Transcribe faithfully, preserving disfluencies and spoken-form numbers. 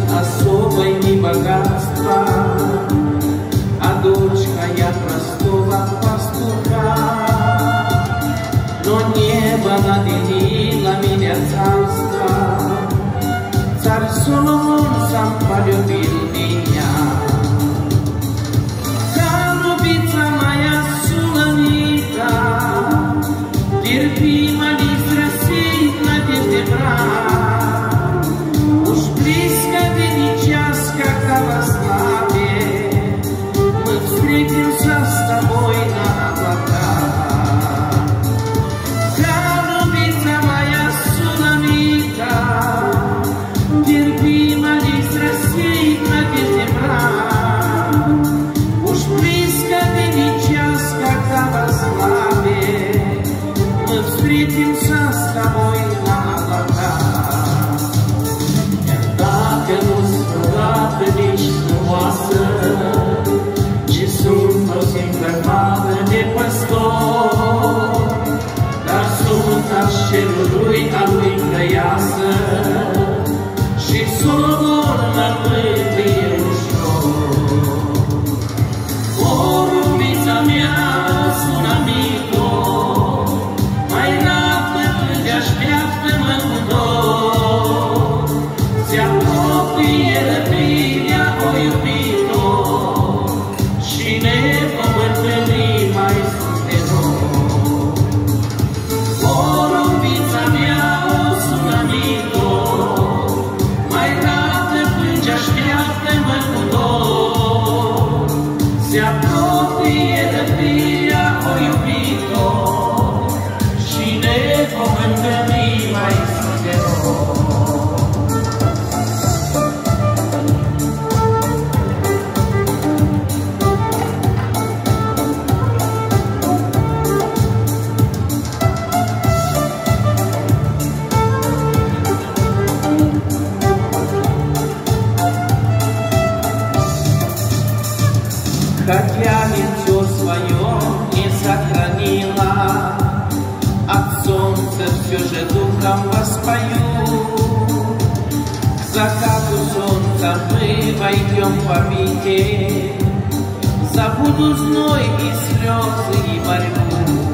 особой ни богатства, а дочка я простого пастуха. Но небо наделило меня царство, царь Соломон сам полюбил меня. Голубица моя Суламита, терпи, молись, рассеет надежды брат. Уж близко день и час, когда во славе мы встретимся с тобой на облаках. Голубица моя Суламита, терпи, молись, рассеет надежды брат. Уж близко день и час, когда во славе мы встретимся с тобой на облаках. Dacă nu scădată nici frumoasă, ci sunt o simplă fată de păstor, dar sunt al cerului, a lui trăiasă, și Solomon mă mângâie ușor. O, rumbița mea, Sunamito, mai rapă plânge, așteaptă-mă cu dor. Se apropie răpirea, o iubito, și ne vom întâlni mai sus de dor. O, rumbița mea, o, Sunamito, mai rapă plânge, așteaptă-mă cu dor. Se apropie răpirea, o iubito, și ne vom întâlni mai sus de dor. Хотя лицо свое не сохранила, от солнца все же духом воспою. К закату солнца мы войдем в обитель, забуду зной и слезы и борьбу.